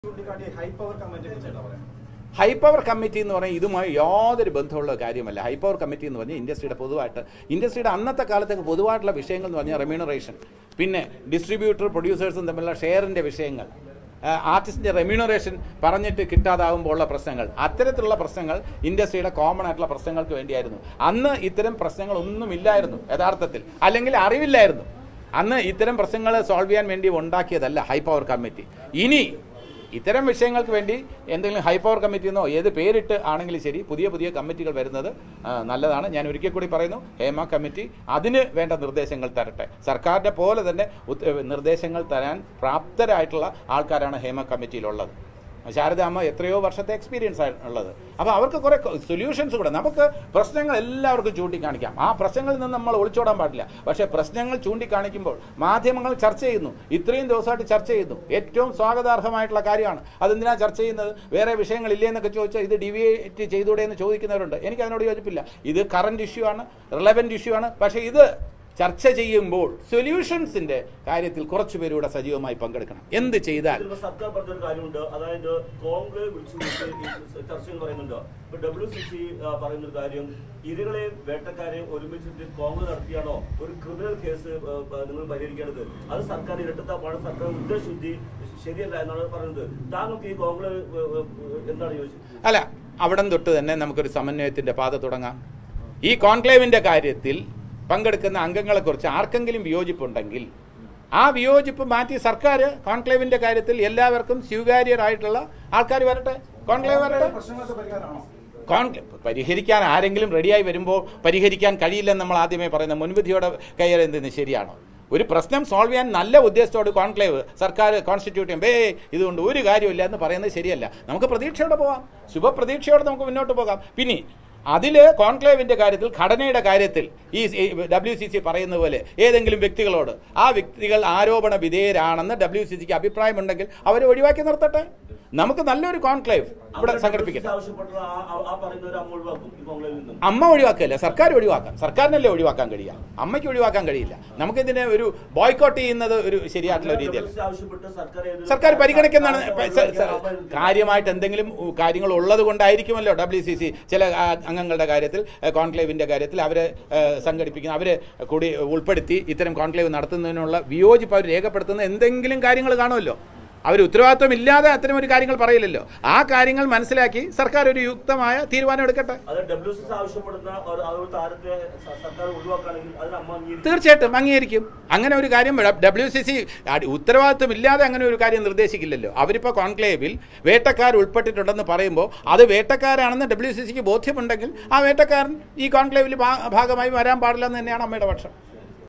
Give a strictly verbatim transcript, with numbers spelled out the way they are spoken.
High power committee എന്ന് പറഞ്ഞാൽ ഇതുമായി യാതൊരു ബന്ധമുള്ള കാര്യമല്ല. ഹൈ പവർ കമ്മിറ്റി എന്ന് പറഞ്ഞാൽ ഇൻഡസ്ട്രിയുടെ പൊതുവായിട്ട് ഇൻഡസ്ട്രിയുടെ അന്നത്തെ കാലത്തേക്ക് പൊതുവായിട്ടുള്ള വിഷയങ്ങൾ എന്ന് പറഞ്ഞാൽ റെമ്യൂണറേഷൻ, പിന്നെ ഡിസ്ട്രിബ്യൂട്ടർ പ്രൊഡ്യൂസേഴ്സും തമ്മിലുള്ള ഷെയറിൻ്റെ വിഷയങ്ങൾ, ആർട്ടിസ്റ്റിൻ്റെ റെമ്യൂണറേഷൻ പറഞ്ഞിട്ട് കിട്ടാതാവുമ്പോൾ ഉള്ള പ്രശ്നങ്ങൾ, അത്തരത്തിലുള്ള പ്രശ്നങ്ങൾ ഇൻഡസ്ട്രിയുടെ കോമൺ ആയിട്ടുള്ള പ്രശ്നങ്ങൾക്ക് വേണ്ടിയായിരുന്നു. അന്ന് ഇത്തരം പ്രശ്നങ്ങളൊന്നുമില്ലായിരുന്നു യഥാർത്ഥത്തിൽ, അല്ലെങ്കിൽ അറിവില്ലായിരുന്നു. അന്ന് ഇത്തരം പ്രശ്നങ്ങൾ സോൾവ് ചെയ്യാൻ വേണ്ടി ഉണ്ടാക്കിയതല്ല ഹൈ പവർ കമ്മിറ്റി. ഇനി ഇത്തരം വിഷയങ്ങൾക്ക് വേണ്ടി എന്തെങ്കിലും ഹൈ പവർ കമ്മിറ്റി എന്നോ ഏത് പേരിട്ട് ആണെങ്കിലും ശരി, പുതിയ പുതിയ കമ്മിറ്റികൾ വരുന്നത് നല്ലതാണ്. ഞാൻ ഒരിക്കൽ കൂടി പറയുന്നു, ഹേമ കമ്മിറ്റി അതിന് വേണ്ട നിർദ്ദേശങ്ങൾ തരട്ടെ. സർക്കാരിൻ്റെ പോലെ തന്നെ നിർദ്ദേശങ്ങൾ തരാൻ പ്രാപ്തരായിട്ടുള്ള ആൾക്കാരാണ് ഹേമ കമ്മിറ്റിയിലുള്ളത്. ശാരദ അമ്മ എത്രയോ വർഷത്തെ എക്സ്പീരിയൻസ് ഉള്ളത്. അപ്പോൾ അവർക്ക് കുറേ സൊല്യൂഷൻസ് കൂടെ. നമുക്ക് പ്രശ്നങ്ങൾ എല്ലാവർക്കും ചൂണ്ടിക്കാണിക്കാം, ആ പ്രശ്നങ്ങളിൽ നിന്ന് നമ്മൾ ഒളിച്ചോടാൻ പാടില്ല. പക്ഷേ പ്രശ്നങ്ങൾ ചൂണ്ടിക്കാണിക്കുമ്പോൾ മാധ്യമങ്ങൾ ചർച്ച ചെയ്യുന്നു, ഇത്രയും ദിവസമായിട്ട് ചർച്ച ചെയ്യുന്നു, ഏറ്റവും സ്വാഗതാർഹമായിട്ടുള്ള കാര്യമാണ്. അതെന്തിനാ ചർച്ച ചെയ്യുന്നത്? വേറെ വിഷയങ്ങളില്ലേ എന്നൊക്കെ ചോദിച്ചാൽ ഇത് ഡിവിയേറ്റ് ചെയ്തുകൂടെ എന്ന് ചോദിക്കുന്നവരുണ്ട്. എനിക്ക് അതിനോട് യോജിപ്പില്ല. ഇത് കറണ്ട് ഇഷ്യൂ ആണ്, റിലവൻറ്റ് ഇഷ്യൂ ആണ്. പക്ഷേ ഇത് ചർച്ച ചെയ്യുമ്പോൾ സൊല്യൂഷൻസിന്റെ കാര്യത്തിൽ കുറച്ചു പേരൂടെ സജീവമായി പങ്കെടുക്കണം. എന്ത് ചെയ്താൽ സർക്കാർ പറഞ്ഞൊരു കാര്യമുണ്ട്, അതായത് കോൺഗ്രസ് വിളിച്ചു ചർച്ചകൾ പറയുന്നുണ്ട്. ഇപ്പൊ ഡബ്ല്യു സി സി പറയുന്നൊരു കാര്യം, ഇരകളെയും വേട്ടക്കാരെയും ഒരുമിച്ചിട്ട് കോൺഗ്രസ് നടത്തിയാണോ ഒരു ക്രിമിനൽ കേസ് നിങ്ങൾ പരിഹരിക്കേണ്ടത്? അത് സർക്കാർ ഇരട്ടത്താപ്പാണ്, സർക്കാർ ഉദ്ദേശശുദ്ധി ശരിയല്ല എന്നാണ് പറയുന്നത്. താങ്കൾക്ക് ഈ കോൺഗ്രസ് എന്താണ് ചോദിച്ചത്? അല്ല, അവിടം തൊട്ട് തന്നെ നമുക്കൊരു സമന്വയത്തിന്റെ പാത തുടങ്ങാം. ഈ കോൺക്ലേവിന്റെ കാര്യത്തിൽ പങ്കെടുക്കുന്ന അംഗങ്ങളെക്കുറിച്ച് ആർക്കെങ്കിലും വിയോജിപ്പുണ്ടെങ്കിൽ ആ വിയോജിപ്പ് മാറ്റി സർക്കാർ കോൺക്ലേവിന്റെ കാര്യത്തിൽ എല്ലാവർക്കും സ്വീകാര്യരായിട്ടുള്ള ആൾക്കാർ വരട്ടെ, കോൺക്ലേവ് വരട്ടെ. കോൺക്ലേവ് പരിഹരിക്കാൻ ആരെങ്കിലും റെഡിയായി വരുമ്പോൾ പരിഹരിക്കാൻ കഴിയില്ലെന്ന് നമ്മൾ ആദ്യമേ പറയുന്ന മുൻവിധിയോടെ കൈയാറുന്നത് ശരിയാണോ? ഒരു പ്രശ്നം സോൾവ് ചെയ്യാൻ നല്ല ഉദ്ദേശത്തോട് കോൺക്ലേവ് സർക്കാർ കോൺസ്റ്റിറ്റ്യൂട്ട് ചെയ്യുമ്പോൾ ഏ ഇതുകൊണ്ട് ഒരു കാര്യമില്ല എന്ന് പറയുന്നത് ശരിയല്ല. നമുക്ക് പ്രതീക്ഷയോടെ പോകാം, ശുഭപ്രതീക്ഷയോടെ നമുക്ക് മുന്നോട്ട് പോകാം. പിന്നെ അതിൽ കോൺക്ലേവിൻ്റെ കാര്യത്തിൽ, ഘടനയുടെ കാര്യത്തിൽ ഈ ഡബ്ല്യു സി സി പറയുന്ന പോലെ ഏതെങ്കിലും വ്യക്തികളോട് ആ വ്യക്തികൾ ആരോപണ വിധേയരാണെന്ന് ഡബ്ല്യു സി സിക്ക് അഭിപ്രായമുണ്ടെങ്കിൽ അവരെ ഒഴിവാക്കി നിർത്തട്ടെ. നമുക്ക് നല്ലൊരു കോൺക്ലേവ് ഇവിടെ സംഘടിപ്പിക്കട്ടെ. അമ്മ ഒഴിവാക്കല്ല, സർക്കാർ ഒഴിവാക്കാം. സർക്കാരിനല്ലേ ഒഴിവാക്കാൻ കഴിയുക, അമ്മയ്ക്ക് ഒഴിവാക്കാൻ കഴിയില്ല. നമുക്കിതിനെ ഒരു ബോയ്ക്കോട്ട് ചെയ്യുന്നത് ഒരു ശരിയായിട്ടുള്ള രീതിയല്ല. സർക്കാർ പരിഗണിക്കുന്നതാണ്. കാര്യമായിട്ട് എന്തെങ്കിലും കാര്യങ്ങൾ ഉള്ളത് കൊണ്ടായിരിക്കുമല്ലോ ഡബ്ല്യു സി സി ചില അംഗങ്ങളുടെ കാര്യത്തിൽ, കോൺക്ലേവിൻ്റെ കാര്യത്തിൽ അവരെ സംഘടിപ്പിക്കുന്ന, അവരെ കൂടി ഉൾപ്പെടുത്തി ഇത്തരം കോൺക്ലേവ് നടത്തുന്നതിനുള്ള വിയോജിപ്പ് അവർ രേഖപ്പെടുത്തുന്ന എന്തെങ്കിലും കാര്യങ്ങൾ കാണുമല്ലോ. അവർ ഉത്തരവാദിത്വം ഇല്ലാതെ അത്തരം ഒരു കാര്യങ്ങൾ പറയില്ലല്ലോ. ആ കാര്യങ്ങൾ മനസ്സിലാക്കി സർക്കാർ ഒരു യുക്തമായ തീരുമാനം എടുക്കട്ടെ. തീർച്ചയായിട്ടും അംഗീകരിക്കും. അങ്ങനെ ഒരു കാര്യം ഡബ്ല്യു സി സി ഉത്തരവാദിത്വം ഇല്ലാതെ അങ്ങനെ ഒരു കാര്യം നിർദ്ദേശിക്കില്ലല്ലോ. അവരിപ്പോൾ കോൺക്ലേവിൽ വേട്ടക്കാർ ഉൾപ്പെട്ടിട്ടുണ്ടെന്ന് പറയുമ്പോൾ അത് വേട്ടക്കാരാണെന്ന് ഡബ്ല്യു സി സിക്ക് ബോധ്യമുണ്ടെങ്കിൽ ആ വേട്ടക്കാരൻ ഈ കോൺക്ലേവിൽ ഭാഗമായി വരാൻ പാടില്ലെന്ന് തന്നെയാണ് അമ്മയുടെ പക്ഷം.